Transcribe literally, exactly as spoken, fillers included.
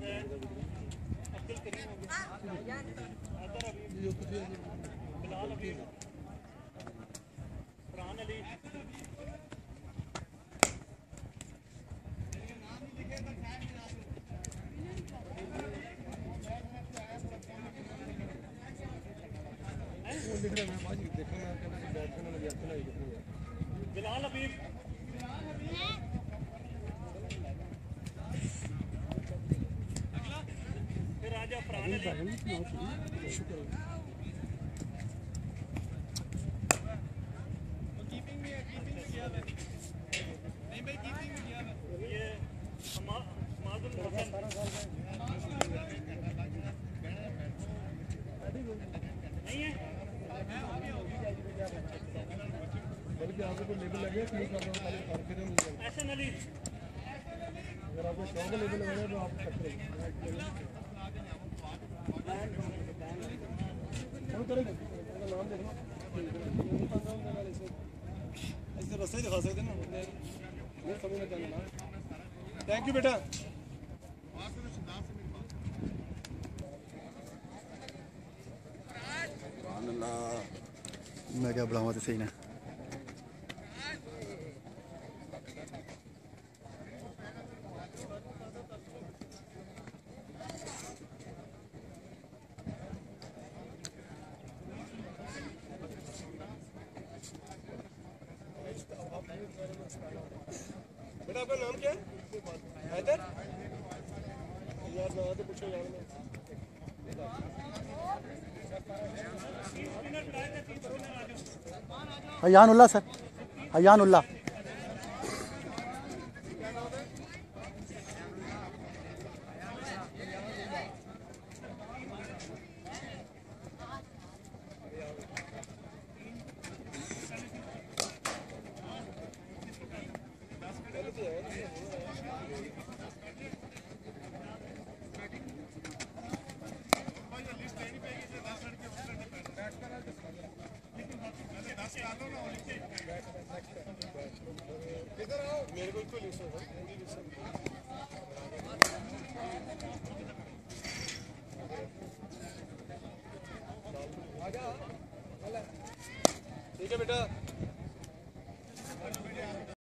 बल्कि आपको कोई लेबल लगे क्लिक करना होगा कॉन्फिडेंस मिल जाएगा ऐसा नहीं अगर आपको शॉप का लेबल लगाना है तो आप कर सकते हम करेंगे नाम देखो ऐसे रास्ते दिखा सकते ना ये समझ में जाना थैंक यू बेटा मैं क्या बढ़ाऊँ तो सही ना बेटा आपका नाम क्या है हैदर यार ना तो पूछो यार अयान उल्लाह सर अयान उल्लाह मेरे को इसको लिस्ट है